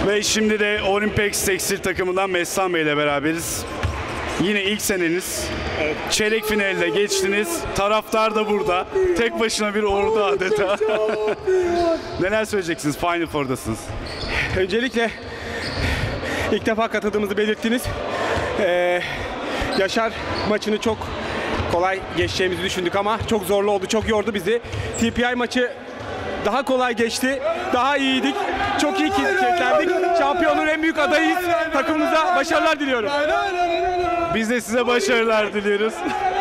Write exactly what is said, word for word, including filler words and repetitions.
Ve şimdi de Olympex Tekstil takımından Mestan Bey ile beraberiz. Yine ilk seneniz. Evet. Çeyrek finalde geçtiniz. Taraftar da burada. Tek başına bir ordu adeta. Neler söyleyeceksiniz? Final Four'dasınız. Öncelikle ilk defa katıldığımızı belirttiniz. Ee, Yaşar maçını çok kolay geçeceğimizi düşündük ama çok zorlu oldu, çok yordu bizi. T P I maçı daha kolay geçti, daha iyiydik, çok iyi kilitlendik. Şampiyonluğun en büyük adayıyız. Takımımıza başarılar diliyorum. Biz de size başarılar diliyoruz.